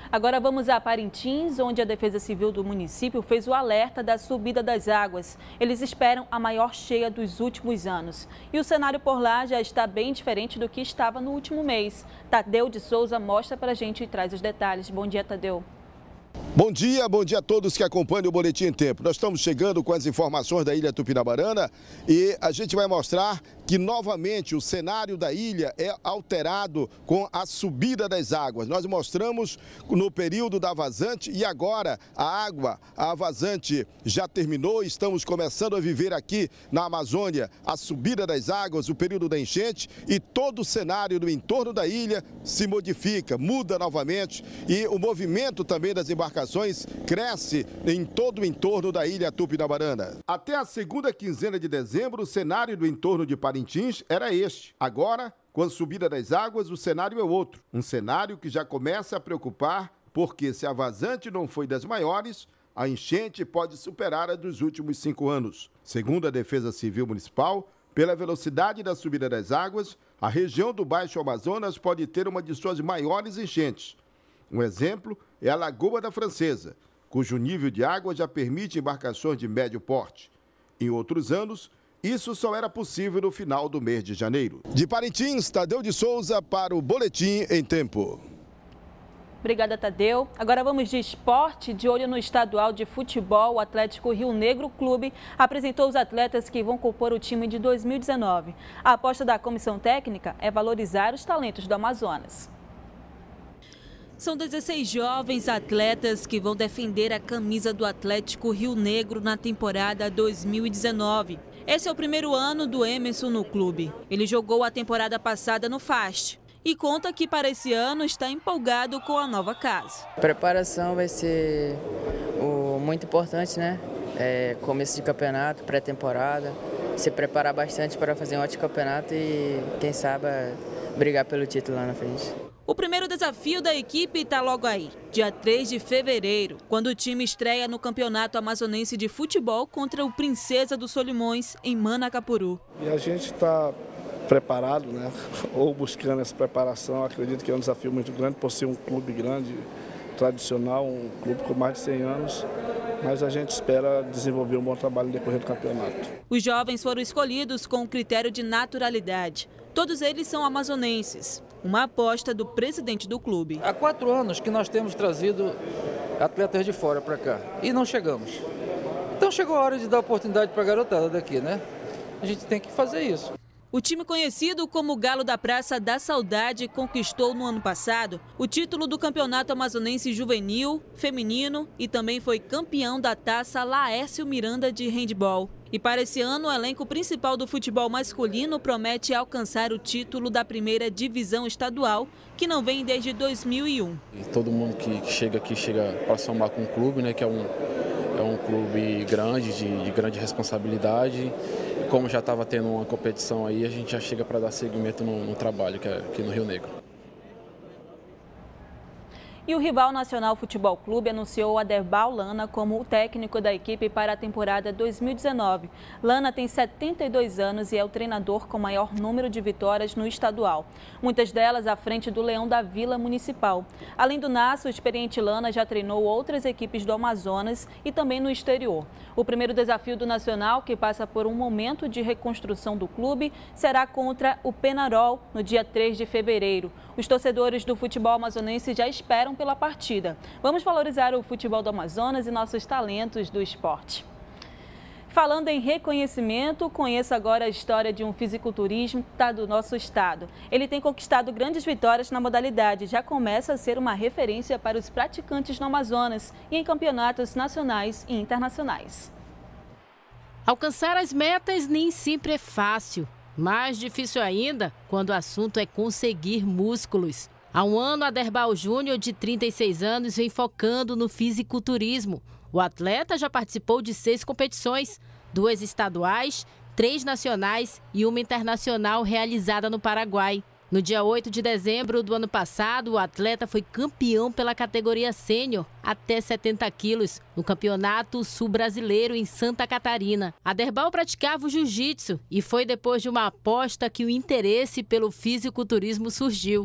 Agora vamos a Parintins, onde a Defesa Civil do município fez o alerta da subida das águas. Eles esperam a maior cheia dos últimos anos. E o cenário por lá já está bem diferente do que estava no último mês. Tadeu de Souza mostra pra gente e traz os detalhes. Bom dia, Tadeu. Bom dia a todos que acompanham o Boletim em Tempo. Nós estamos chegando com as informações da Ilha Tupinabarana e a gente vai mostrar que novamente o cenário da ilha é alterado com a subida das águas. Nós mostramos no período da vazante e agora a vazante já terminou. Estamos começando a viver aqui na Amazônia a subida das águas, o período da enchente e todo o cenário do entorno da ilha se modifica, muda novamente e o movimento também das embarcações cresce em todo o entorno da ilha Tupinabarana. Até a segunda quinzena de dezembro, o cenário do entorno de Parintins era este. Agora, com a subida das águas, o cenário é outro. Um cenário que já começa a preocupar, porque se a vazante não foi das maiores, a enchente pode superar a dos últimos 5 anos. Segundo a Defesa Civil Municipal, pela velocidade da subida das águas, a região do Baixo Amazonas pode ter uma de suas maiores enchentes. Um exemplo é a Lagoa da Francesa, cujo nível de água já permite embarcações de médio porte. Em outros anos, isso só era possível no final do mês de janeiro. De Parintins, Tadeu de Souza para o Boletim em Tempo. Obrigada, Tadeu. Agora vamos de esporte. De olho no estadual de futebol, o Atlético Rio Negro Clube apresentou os atletas que vão compor o time de 2019. A aposta da comissão técnica é valorizar os talentos do Amazonas. São 16 jovens atletas que vão defender a camisa do Atlético Rio Negro na temporada 2019. Esse é o primeiro ano do Emerson no clube. Ele jogou a temporada passada no FAST e conta que para esse ano está empolgado com a nova casa. A preparação vai ser muito importante, né? Começo de campeonato, pré-temporada, se preparar bastante para fazer um ótimo campeonato e, quem sabe, brigar pelo título lá na frente. O primeiro desafio da equipe está logo aí, dia 3 de fevereiro, quando o time estreia no Campeonato Amazonense de Futebol contra o Princesa dos Solimões, em Manacapuru. E a gente está preparado, né? Ou buscando essa preparação. Acredito que é um desafio muito grande por ser um clube grande, tradicional, um clube com mais de 100 anos. Mas a gente espera desenvolver um bom trabalho no decorrer do campeonato. Os jovens foram escolhidos com o critério de naturalidade. Todos eles são amazonenses, uma aposta do presidente do clube. Há 4 anos que nós temos trazido atletas de fora para cá e não chegamos. Então chegou a hora de dar oportunidade para a garotada daqui, né? A gente tem que fazer isso. O time conhecido como Galo da Praça da Saudade conquistou no ano passado o título do Campeonato Amazonense Juvenil, Feminino e também foi campeão da Taça Laércio Miranda de handebol. E para esse ano, o elenco principal do futebol masculino promete alcançar o título da primeira divisão estadual, que não vem desde 2001. E todo mundo que chega aqui chega para somar com o clube, né, que é um clube grande, de grande responsabilidade. E como já estava tendo uma competição aí, a gente já chega para dar seguimento no trabalho que é aqui no Rio Negro. E o Rival Nacional Futebol Clube anunciou Aderbal Lana como o técnico da equipe para a temporada 2019. Lana tem 72 anos e é o treinador com maior número de vitórias no estadual, muitas delas à frente do Leão da Vila Municipal. Além do NASA, o experiente Lana já treinou outras equipes do Amazonas e também no exterior. O primeiro desafio do Nacional, que passa por um momento de reconstrução do clube, será contra o Penarol no dia 3 de fevereiro. Os torcedores do futebol amazonense já esperam pela partida. Vamos valorizar o futebol do Amazonas e nossos talentos do esporte. Falando em reconhecimento, conheça agora a história de um fisiculturista do nosso estado. Ele tem conquistado grandes vitórias na modalidade, já começa a ser uma referência para os praticantes no Amazonas e em campeonatos nacionais e internacionais. Alcançar as metas nem sempre é fácil. Mais difícil ainda quando o assunto é conseguir músculos. Há um ano, Aderbal Júnior, de 36 anos, vem focando no fisiculturismo. O atleta já participou de 6 competições, 2 estaduais, 3 nacionais e uma internacional realizada no Paraguai. No dia 8 de dezembro do ano passado, o atleta foi campeão pela categoria sênior até 70 quilos no Campeonato Sul-Brasileiro em Santa Catarina. Aderbal praticava o jiu-jitsu e foi depois de uma aposta que o interesse pelo fisiculturismo surgiu.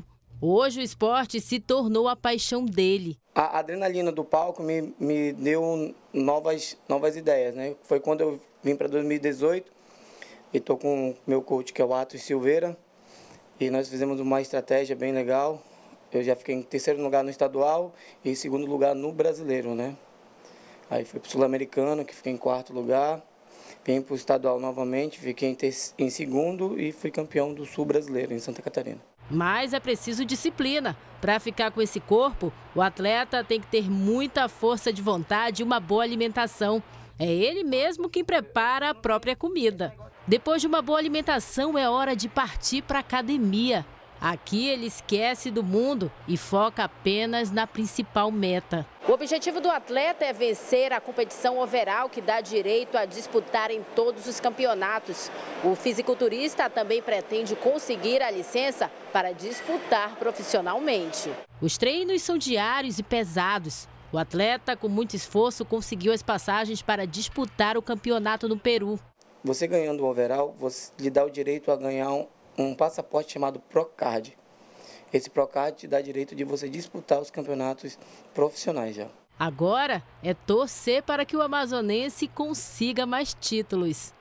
Hoje o esporte se tornou a paixão dele. A adrenalina do palco me deu novas ideias, né? Foi quando eu vim para 2018 e estou com o meu coach, que é o Atos Silveira, e nós fizemos uma estratégia bem legal. Eu já fiquei em 3º lugar no estadual e em 2º lugar no brasileiro, né? Aí fui para o Sul-Americano, que fiquei em 4º lugar. Vim para o estadual novamente, fiquei em 2º e fui campeão do Sul brasileiro, em Santa Catarina. Mas é preciso disciplina. Para ficar com esse corpo, o atleta tem que ter muita força de vontade e uma boa alimentação. É ele mesmo quem prepara a própria comida. Depois de uma boa alimentação, é hora de partir para a academia. Aqui ele esquece do mundo e foca apenas na principal meta. O objetivo do atleta é vencer a competição overall, que dá direito a disputar em todos os campeonatos. O fisiculturista também pretende conseguir a licença para disputar profissionalmente. Os treinos são diários e pesados. O atleta, com muito esforço, conseguiu as passagens para disputar o campeonato no Peru. Você ganhando o overall, você lhe dá o direito a ganhar um passaporte chamado Procard. Esse Procard te dá direito de você disputar os campeonatos profissionais já. Agora é torcer para que o amazonense consiga mais títulos.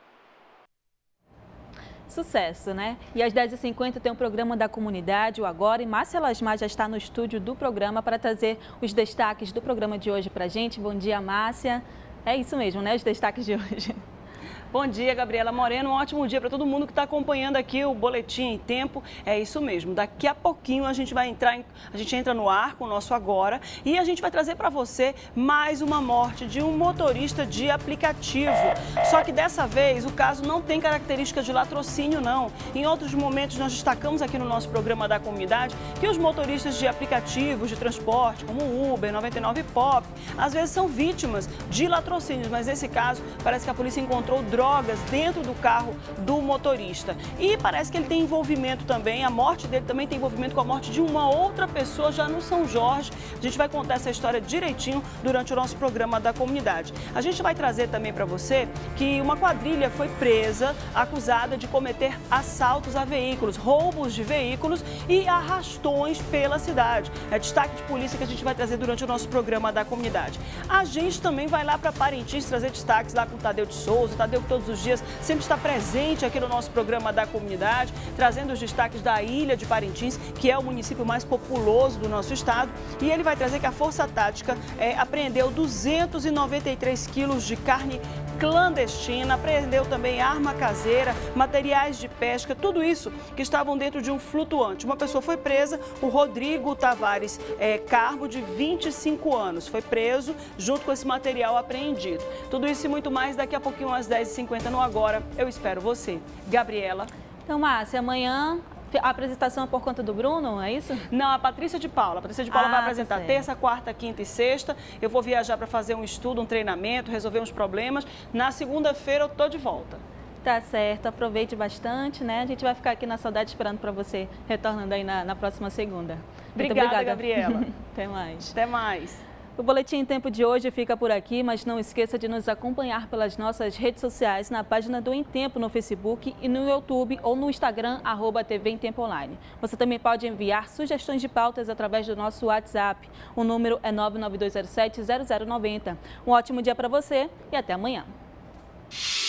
Sucesso, né? E às 10h50 tem um programa da comunidade, o Agora, e Márcia Lasmar já está no estúdio do programa para trazer os destaques do programa de hoje para a gente. Bom dia, Márcia. É isso mesmo, né? Os destaques de hoje. Bom dia, Gabriela Moreno. Um ótimo dia para todo mundo que está acompanhando aqui o Boletim em Tempo. É isso mesmo. Daqui a pouquinho a gente entra no ar com o nosso Agora e a gente vai trazer para você mais uma morte de um motorista de aplicativo. Só que dessa vez o caso não tem características de latrocínio, não. Em outros momentos nós destacamos aqui no nosso programa da comunidade que os motoristas de aplicativos de transporte, como o Uber, 99 Pop, às vezes são vítimas de latrocínios, mas nesse caso parece que a polícia encontrou drogas dentro do carro do motorista. E parece que ele tem envolvimento também, a morte dele também tem envolvimento com a morte de uma outra pessoa já no São Jorge. A gente vai contar essa história direitinho durante o nosso programa da comunidade. A gente vai trazer também para você que uma quadrilha foi presa, acusada de cometer assaltos a veículos, roubos de veículos e arrastões pela cidade. É destaque de polícia que a gente vai trazer durante o nosso programa da comunidade. A gente também vai lá para Parintins trazer destaques lá com o Tadeu de Souza. O Tadeu que todos os dias sempre está presente aqui no nosso programa da comunidade, trazendo os destaques da ilha de Parintins, que é o município mais populoso do nosso estado. E ele vai trazer que a Força Tática apreendeu 293 quilos de carne clandestina, apreendeu também arma caseira, materiais de pesca, tudo isso que estavam dentro de um flutuante. Uma pessoa foi presa, o Rodrigo Tavares Carmo, de 25 anos, foi preso junto com esse material apreendido. Tudo isso e muito mais daqui a pouquinho às 10h50 no Agora. Eu espero você. Gabriela. Então, Márcia, amanhã a apresentação é por conta do Bruno, é isso? Não, a Patrícia de Paula. A Patrícia de Paula vai apresentar terça, quarta, quinta e sexta. Eu vou viajar para fazer um estudo, um treinamento, resolver uns problemas. Na segunda-feira eu tô de volta. Tá certo, aproveite bastante, né? A gente vai ficar aqui na saudade esperando para você, retornando aí na próxima segunda. Obrigada, Gabriela. Até mais. Até mais. O Boletim em Tempo de hoje fica por aqui, mas não esqueça de nos acompanhar pelas nossas redes sociais, na página do Em Tempo no Facebook e no YouTube ou no Instagram, @TV em Tempo Online. Você também pode enviar sugestões de pautas através do nosso WhatsApp. O número é 99207-0090. Um ótimo dia para você e até amanhã.